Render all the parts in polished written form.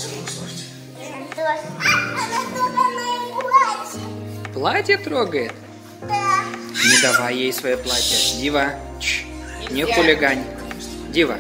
Платье трогает? Да. Не давай ей свое платье. Дива, не хулигань. Дива.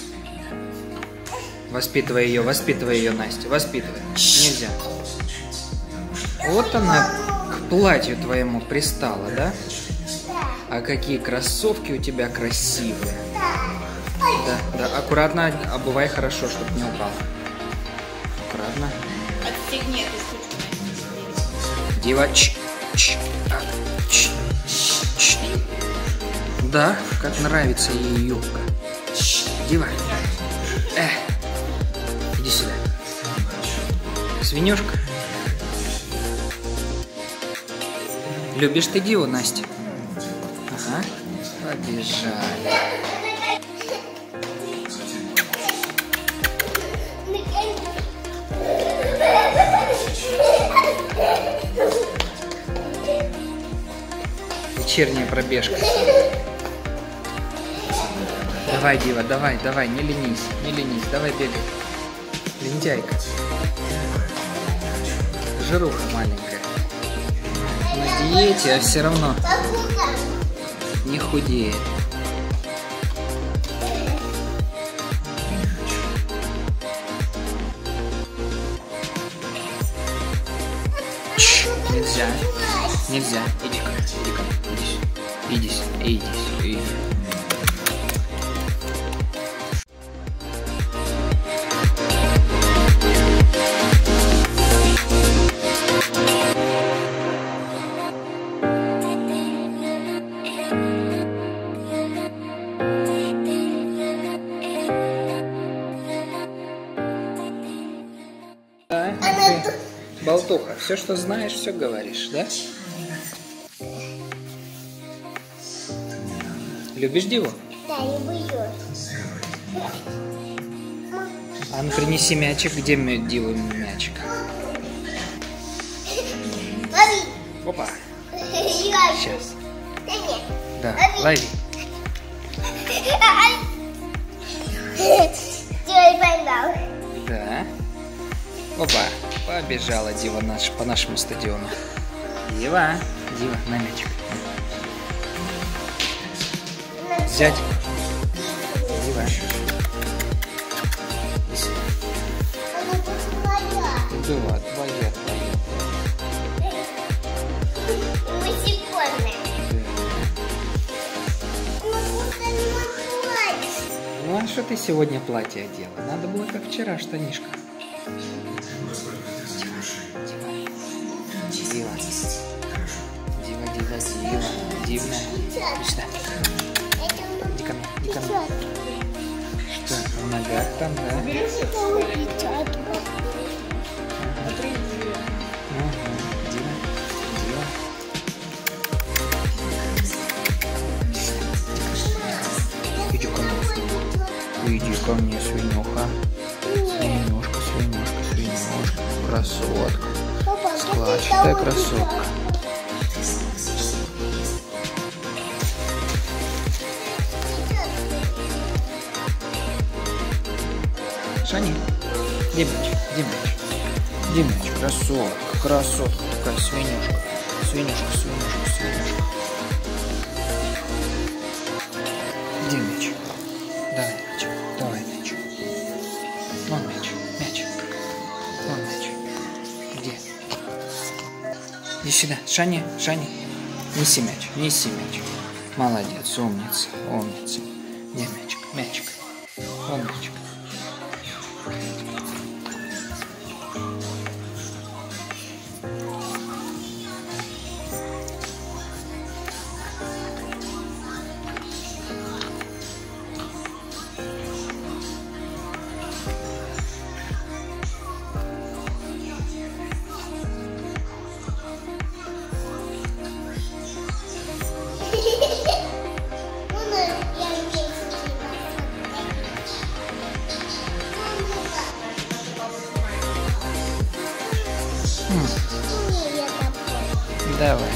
Воспитывай ее, Настя, воспитывай. Нельзя. Вот она к платью твоему пристала, да? А какие кроссовки у тебя красивые. Да, аккуратно обувай хорошо, чтобы не упала. Аккуратно. Отстегни эту штучку. Дива, Да, как нравится ей юбка. Дива. Иди сюда. Свинюшка. Любишь ты Диву, Настя? Ага. Побежали. Вечерняя пробежка. Давай, Дива, давай, не ленись, давай бегай. Лентяйка. Жируха маленькая. На диете, а все равно не худеет. Нельзя. Иди ко мне. Иди. Болтуха, все, что знаешь, все говоришь, да? Любишь Диву? Да, люблю. А ну принеси мячик. Где Диву мячик? Лови. Опа. Сейчас. Да нет. Да, лови. Делай поймал. Да. Опа. Побежала Дива по нашему стадиону. Дива, на мячик. Взять. Дива. Да, твоя. Ну а что ты сегодня платье одела? Надо было как вчера, штанишка. Дивная. Сюда. Иди ко мне. Что, в ногах там, да? Иди ко мне, свинюха. Свинюшка. Красотка. Складчатая красотка. Шани, где мяч? Красотка такая, свинюшка. Где мяч? Давай мяч. Вон мяч. Где? Иди сюда, Шани. Неси мяч. Молодец, умница. Где мячик? Вон мячик. Давай.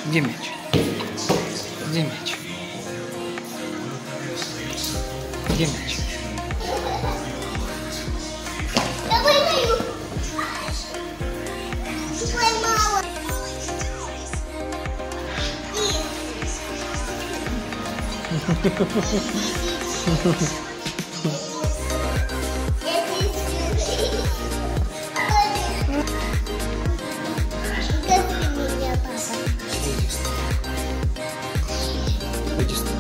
Где мяч? Где мяч? Где мяч? Я выиграю. Поймала. Меня, папа. Иди с тобой.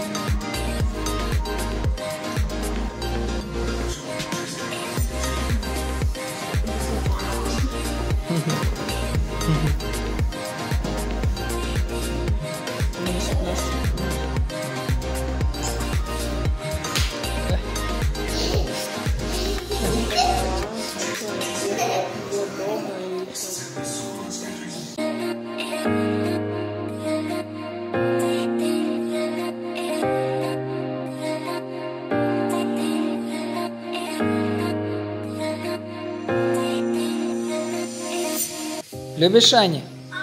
Любишь Ани?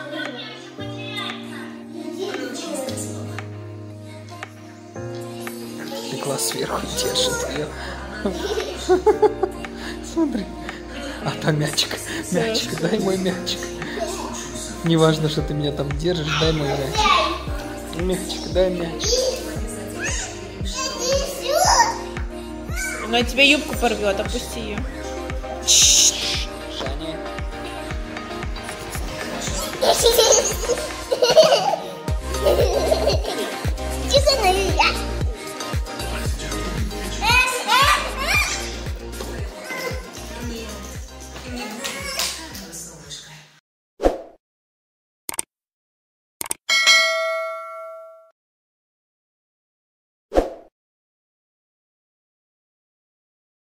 Стекла сверху держит ее. Смотри. А там мячик. Мячик, дай мой мячик. Не важно, что ты меня там держишь, дай мой мячик. Мячик, дай мячик. Она тебе юбку порвет, опусти ее. Шаня. Тихо, нельзя.